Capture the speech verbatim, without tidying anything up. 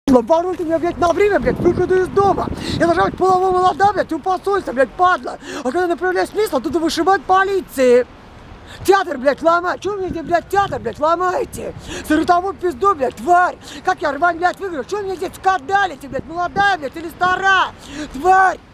Воруйте меня, блядь, на время, блядь, выхода из дома. Я должна быть полового молода, блядь, у посольства, блядь, падла. А когда направляешь смысл, тут вышибать полиции. Театр, блядь, ломать. Чего вы мне, блядь, театр, блядь, ломаете? За ротовую пизду, блядь, тварь. Как я рвань, блядь, выиграю? Что вы мне здесь скандалите, блядь, молодая, блядь, или старая? Тварь.